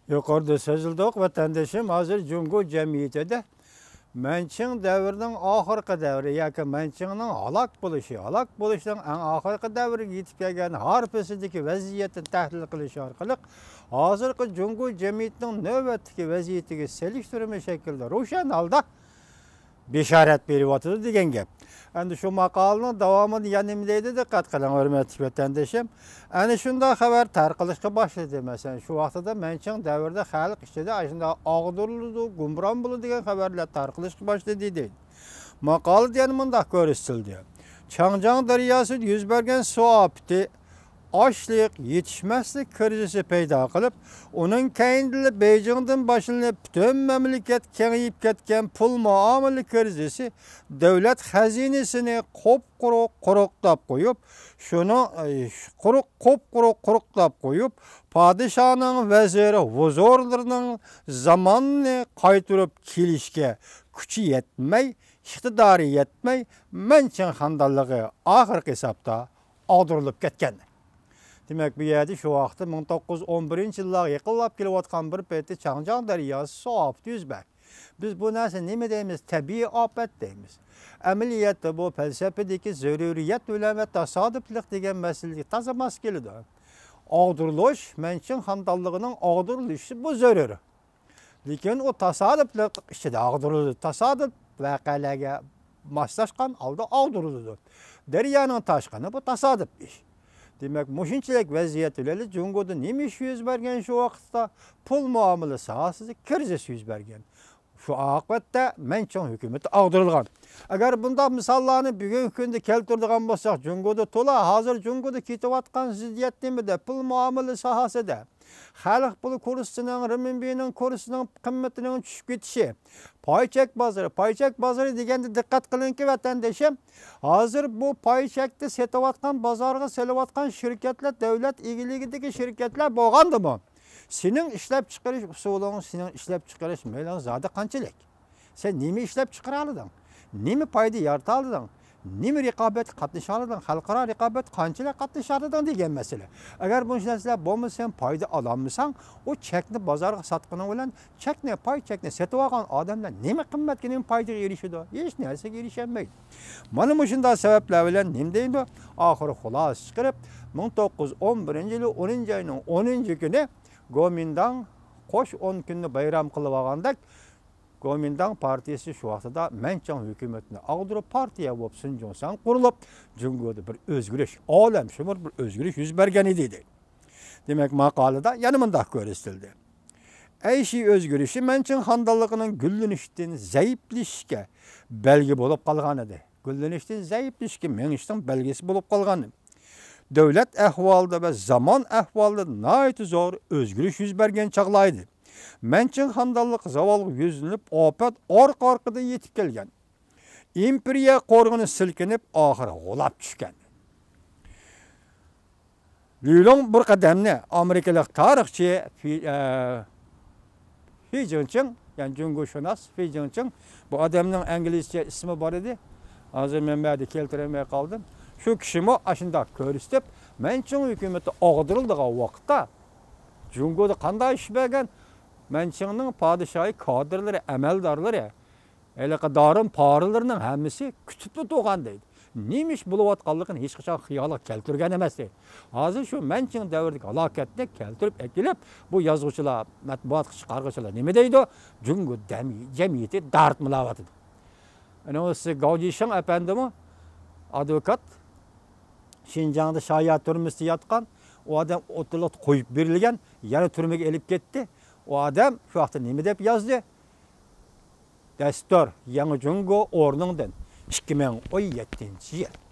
Yukarıda sözüldük vatandaşım hazır Cungo cemiyetinde Mençin devrinin ahırkı devri, yaki mençinin halak buluşunun en ahırkı devri yetip gelgen harpesideki vaziyetin tahlil kılışı arkalık, hazırkı Cungo cemiyetinin nöbetteki vaziyetini seliştirme şekilde ruşen alda beşaret berip atıdı degen gep. Endi şu makalının devamını yanımdaydı dikkat kılın hürmetli vatandaşım. Endi şunda haber tarqalışqa başladı mesela. Şu vaqtda mençin devirde xalq işledi. Aşında ağdırıldı, gumran buldu degen haberler tarqalışqa başladı deydi. Maqalı diyen mundaq görüstüldü. Çangcan deryası yüz bergen su apti açlık, yetişmezlik krizisi peyda kılıp, onun keyindili Beijing'den başlanıp bütün memleket kengiyip ketken pul muamele krizisi devlet hazinesini kuruklap koyup, şunu kuruklap koyup, padişahının veziri huzurlarının zamanını kaytırıp kilişke küçü yetmey, iktidarı yetmey, mençin handallığı ahir hesapta ağdırılıp ketken. Demek bu yerdə şu vaxtı 1911-ci illər yıqıllab kelib atqan bir peytdə Çangcan deryası su aptı yüzbək. Biz bu nəsə nə deyimiz? Təbii afət deyimiz. Əməliyyatda bu fəlsəfədəki zəruriyyət və təsadüflük degen məsələyə taza maskelidir. Ağdırılış, mençin handallığının ağdırılışı bu zəruri. Lakin o təsadüflük işte ağdırılır. Təsadüf vəqələrə maslaşqan aldı ağdırılır. Deryanın taşqanı bu təsadüf iş. Demek muşinçilik vaziyet öyle Cungo'da neymiş yüz bergen şu vakitte pul muamele sahasızı kriz yüz bergen. Şu akıbette mençin hükümeti ağdırılgan. Eğer bunda misallarını bugün günde keltirdiğen bolsak Cungo'da tola hazır Cungo'da kitivatkan ziddiyet demede pul muamele sahası da. Halk pulu kurusunun, renminbinin kurusunun kıymetinin düşüp gitişi. Payçek bazarı degende dikkat kılın ki vatandaşım. Hazır bu payçekte setavatkan bazarga selavatkan şirketler, devlet ilgiligideki şirketler boğandı mı? Senin işlep çıkarış usulun, senin işlep çıkarış meylan zaten kançılık. Sen nemi işlep çıkaralydın? Nemi payda yartalıydın? Nemi rekabet katlaşalıydın? Halkara rekabet kançılık katlaşalıydın degen mesele. Eğer bu işler bomba sen payda alanmısan, o çekni bazarga satkını olan çekne pay çekne setavagan adamlar nemi kıymetli nemi payda erişiyor? Hiç neyse erişemeydi. Mana muşunda sebepler bilen nem deyin bu? Ahırı xulas çıkarıp 1911 yılı 10. ayının 10. günü Gomindan koş 10 günlü bayram kılıp ağandak Gomindan partiyası şu vaxtada mençin hükümetini ağdırıp partiye bolup Sinjonsan kurulup Cungo'da bir özgürlük, alem şumur bir özgürlük yüz bergen idi. Demek makalada yanımında görüstüldü. Eyşi özgürlüşü mençin handallığının güllünüşten zayıflışke belge bolup kalgan idi. Güllünüşten zayıflışke menişten belgesi bolup kalgan. Devlet ahvalda ve zaman ahvalda nayet zor özgürlük yüz bergen çağlaydı. Mençin handallık zavallı yüzünüp opet orqa-orqadan yetip kelgen. İmperiya qorğunu silkinip ahırı olap düşken. Lülün bir qadamni Amerikalik tarixçi Fi Jinping, yani Cungoşunas Fi Jinping, bu adamın İngilizce ismi var idi. Hazır men bäde keltiremey kaldım. Şu kişimi aşında körüstüp, mençin hükümeti ağdırıldığı vaqtda Cungo'da qanday iş bergen mençinin padişahı kadrları, emeldarları, darın parılarının hemmisi kütüplü doğan deydi. Neymiş buluvatqanlığını hiç qachon xiyala keltirgen emas deydi. Hazır şu mençin dövrüdeki alaketini keltirip ekilip, bu yazgıçılar, matbuat çıkargıçılar neme deydi? Cungo cemiyeti dartmılavatıdı. O Gaudişin efendimi, advokat, Şinjan'da şayat türmüsü yatkan, o adam otulat koyup verilgen, yani türmege elip gitti. O adam şu vaxtda neme dep yazdı? Destur, Yangi Cungo ornundan 2017 yıl.